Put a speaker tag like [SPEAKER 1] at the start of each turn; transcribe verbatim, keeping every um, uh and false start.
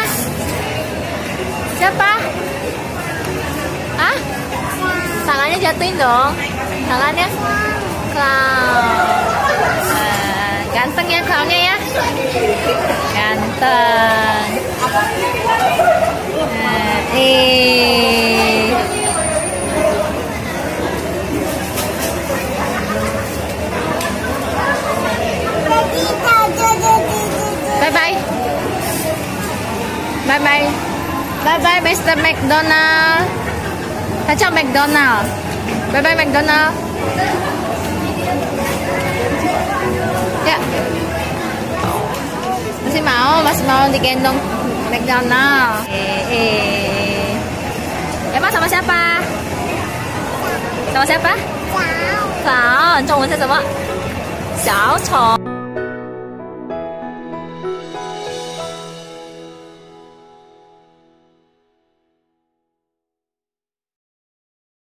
[SPEAKER 1] Siapa? Ah? Tangannya jatuhin dong. Tangannya clown. Nah, ganteng ya clownnya ya. Ganteng. Nah, eh. Bye bye. Bye bye. Bye bye Mister McDonald. Chào McDonald. Bye bye McDonald. Ya. Masih mau, masih mau digendong McDonald. Eh, eh. Emang sama siapa? Sama siapa? Clown. Clown. 中文是什么？小丑。